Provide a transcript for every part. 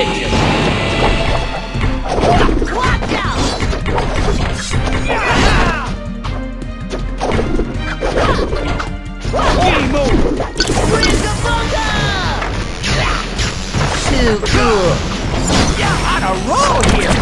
ninjas! Watch out! Game over! Bring the bunga! Too cool! Yeah, on a roll here!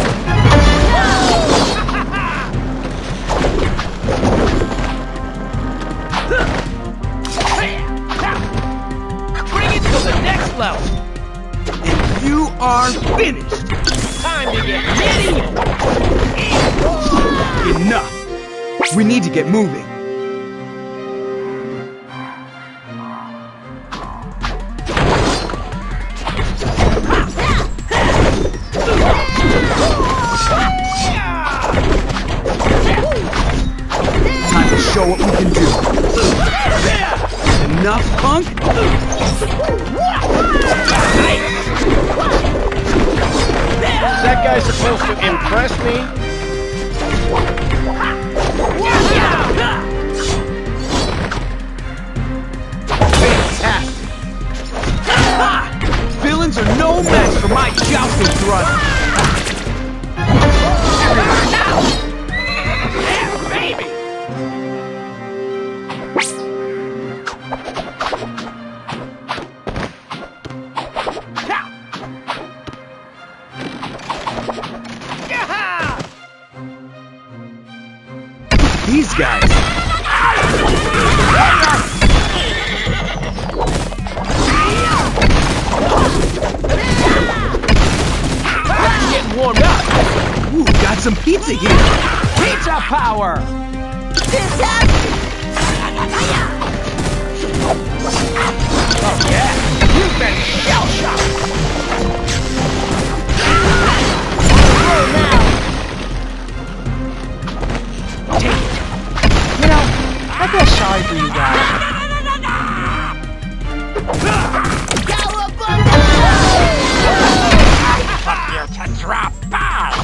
Bring it to the next level! And you are finished! Time to get medieval! Enough! We need to get moving. Time to show what we can do. Enough, punk? Is that guy supposed to impress me? Fantastic! Villains are no match for my jousting thrust! These guys! Getting warmed up! Ooh, got some pizza here! Pizza power! Oh yeah! You've been shell-shocked! Take it! You know, I feel sorry for you guys. Up here to drop by!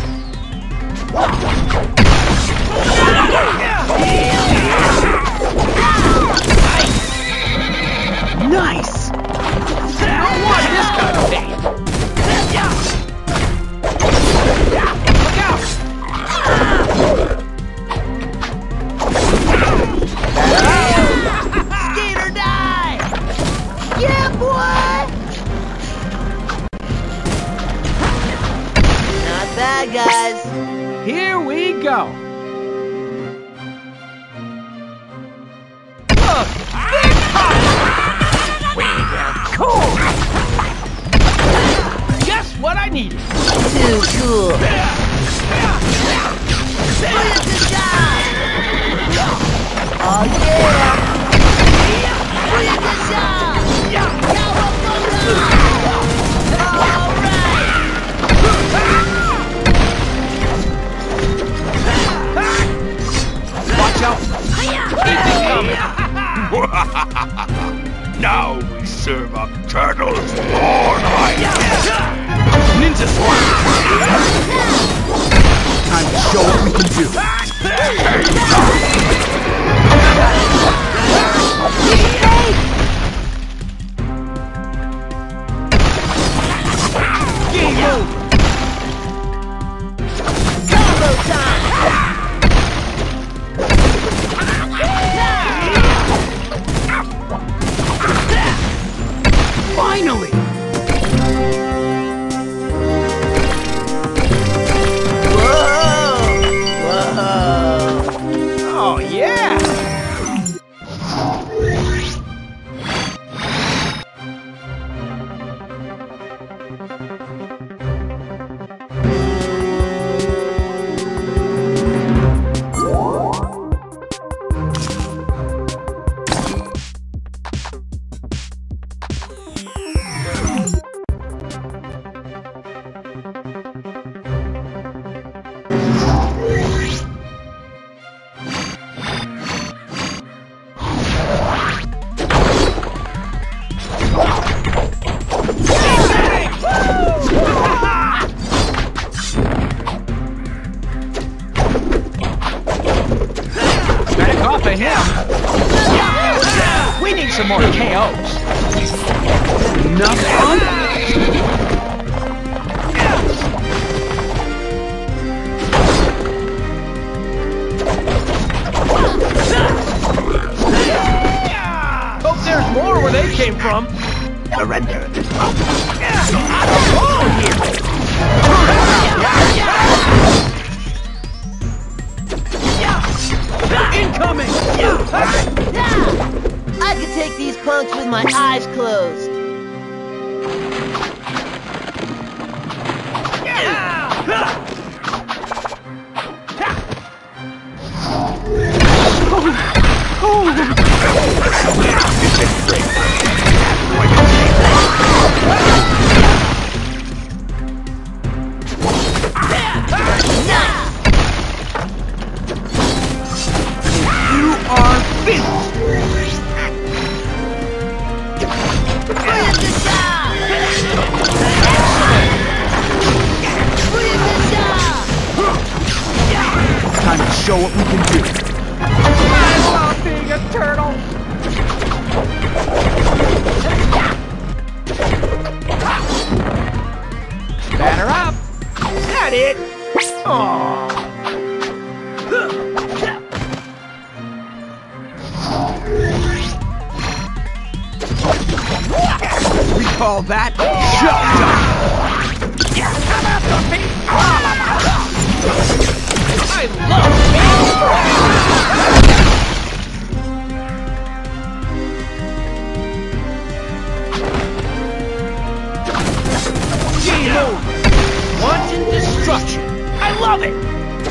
Nice! I want this kind of thing! Look out! Skate or die! Yeah, boy! Not bad, guys. Here we go. Look! Big pop! We are cool! Just what I needed. Too cool. Oh yeah! Watch out! Keep it coming! Now we serve up turtles all night. Ninja Squad! Time to show what we can do. Game over! Combo time! Finally! Oh yeah! We need some more KOs. Enough, punk? eyes closed. Time to show what we can do. I love being a turtle. Batter up. Is that it? Aww. We call that showtime. I love Game over. Wanton destruction. I love it.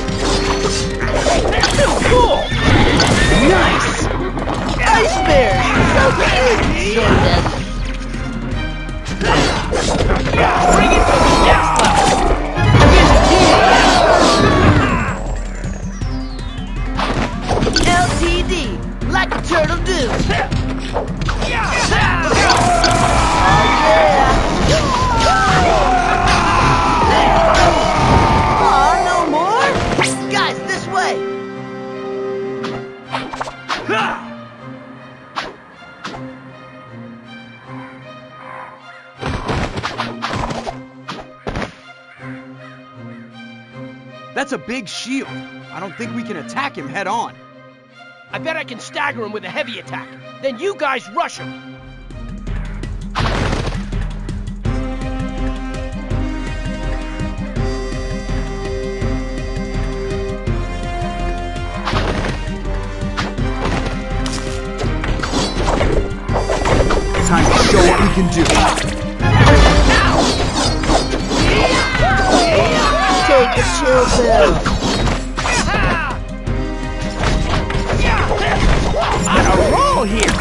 Too cool. Nice! Ice bears! So cute! So deadly. Bring it to the next level. LTD, like a turtle do. Aw, no more? Guys, this way. That's a big shield. I don't think we can attack him head on. I bet I can stagger him with a heavy attack. Then you guys rush him. Time to show what we can do. Take a chill pill. On a roll here.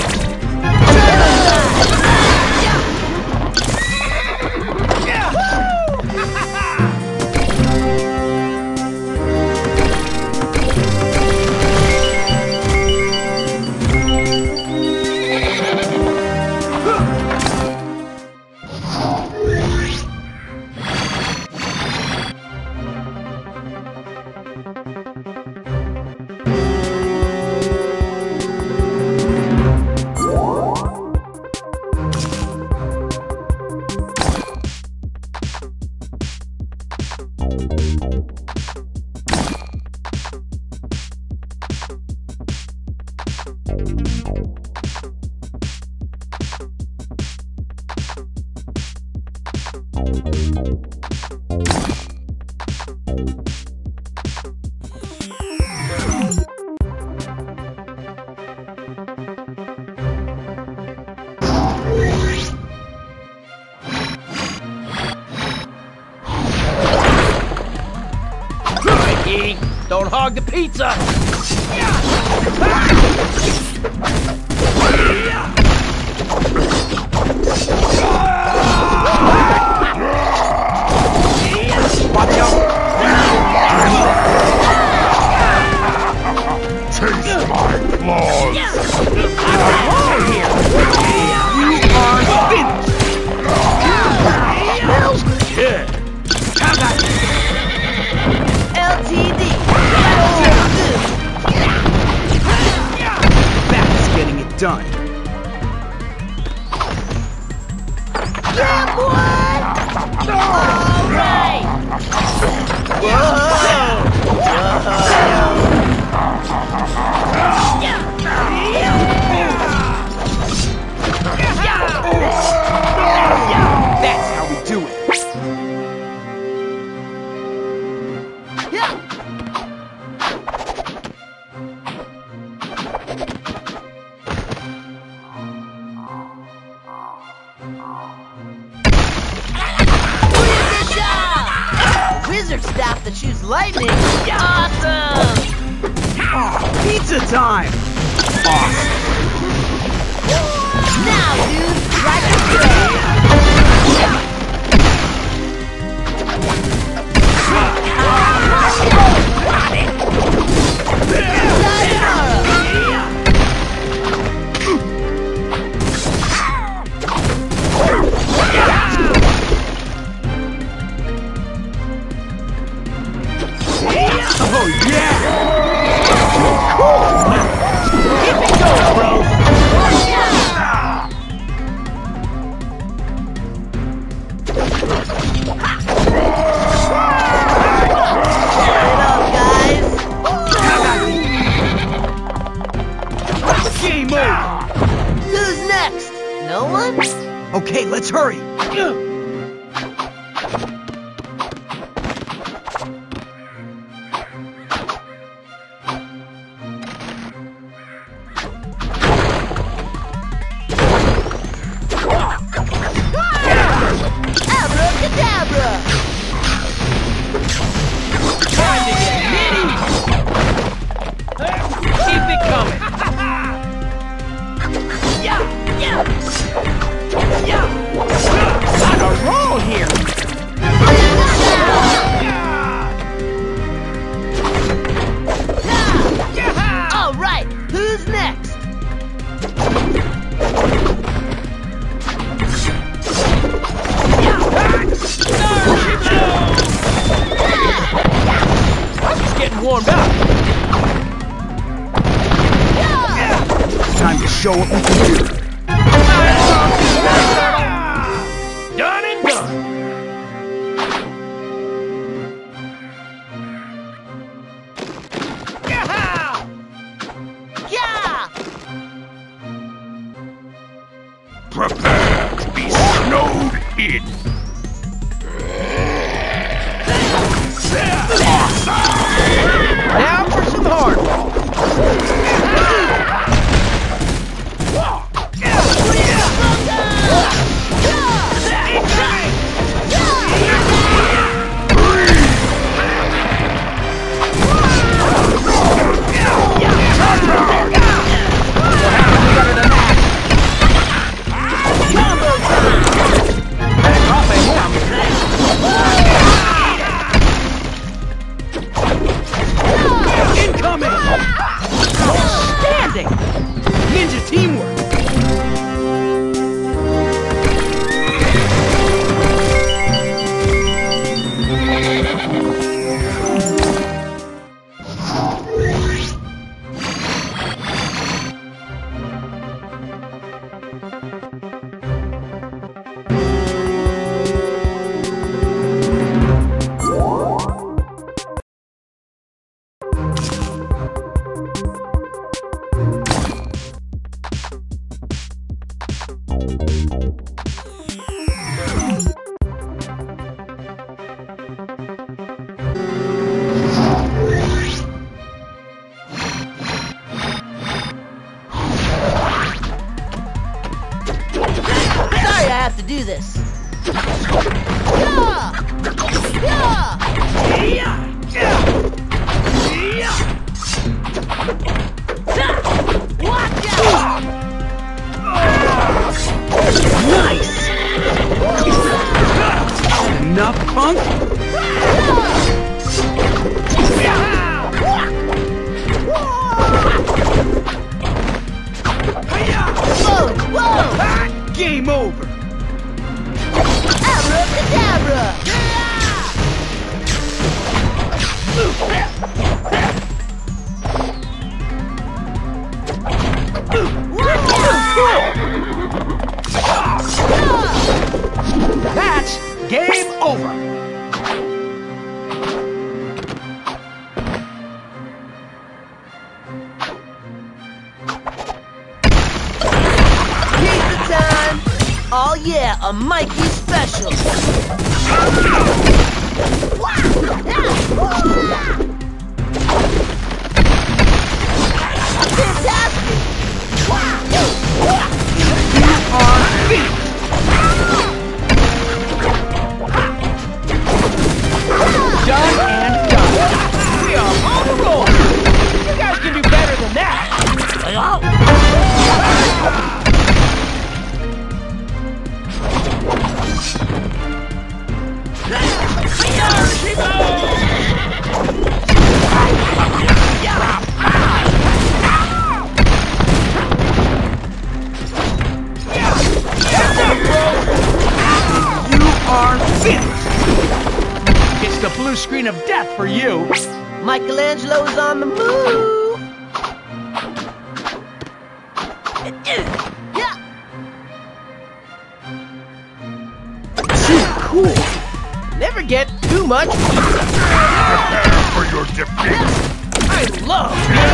Don't hog the pizza! Watch out! Taste my claws! You are finished! Smells Yeah. LTD. That's getting it done. Yeah, boy! All right! That's how we do it. sword staff that shoots lightning. Awesome! Oh, pizza time! Now, dude, like a pro. Oh, yeah! Keep it going, bro! Game over! Who's next? No one? Okay, let's hurry! Abracadabra! Time to get nitty! Keep it coming! On a roll here! All right, who's next? It's getting warmed up! Time to show what we can do! Done and done! Yeah! Prepare to be snowed in. Now for some hardball! Incoming! Outstanding! Ninja teamwork! Sorry I have to do this. Watch out! Nice! Enough, punk? Whoa, whoa! Game over! Abracadabra! That's game over! Pizza time! Oh yeah, a Mikey special! Fantastic! Done It's the blue screen of death for you. Michelangelo's on the move. Yeah. Too cool. Never get too much. Prepare for your defeat. I love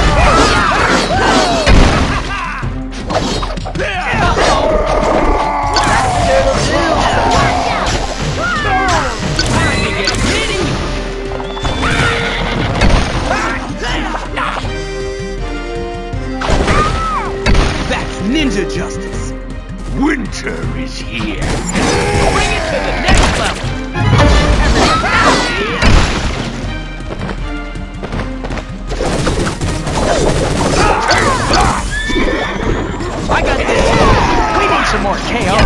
That's ninja justice. Winter is here. Bring it to the next level. I got this. We need some more KO.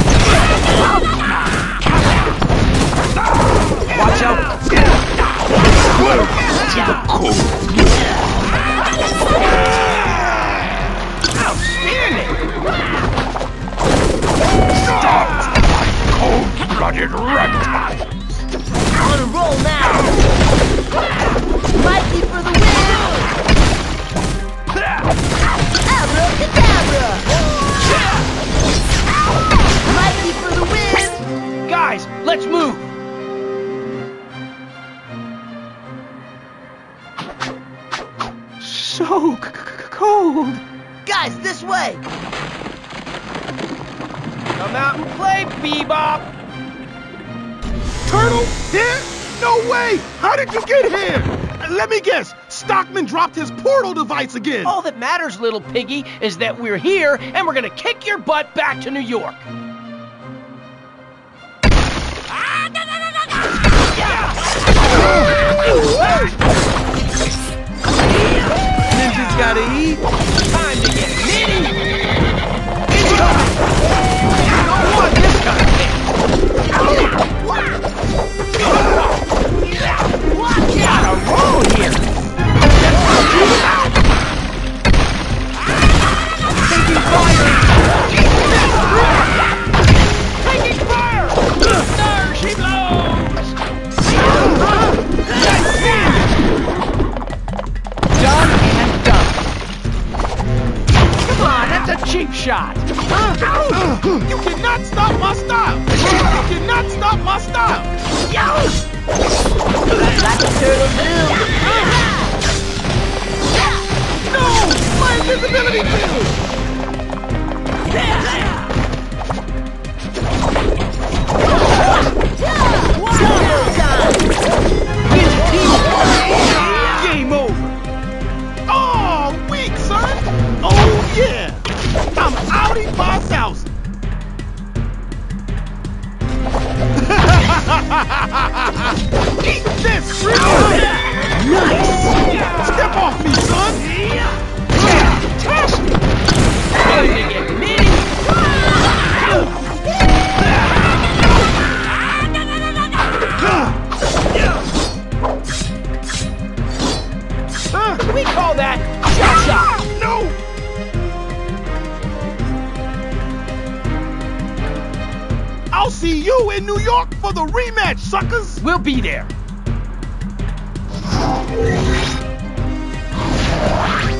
Watch out. Welcome to the cold. Outstanding. Stop, my cold-blooded reptiles. On a roll now. Mikey for the win. Abracadabra. Mikey for the win. Guys, let's move. So cold. Guys, this way. Come out and play, Bebop. Turtle? Here? No way! How did you get here? Let me guess. Stockman dropped his portal device again. All that matters, little piggy, is that we're here and we're gonna kick your butt back to New York. Ninja's gotta eat. Time to get nitty. Incoming. You don't want this kind of thing. Gotta roll here. Taking fire. Taking fire. There she blows. Done and done. Come on, that's a cheap shot. You cannot stop my style. You cannot stop my style. Like a turtle do. No! My invisibility field! Game over. Oh, weak, son! Oh, yeah! I'm outie 5,000! Eat this, Freak! Nice. Step off me, son! Fantastic. Time to get nitty. We call that shot shot. No! I'll see you in New York for the rematch, suckers! We'll be there.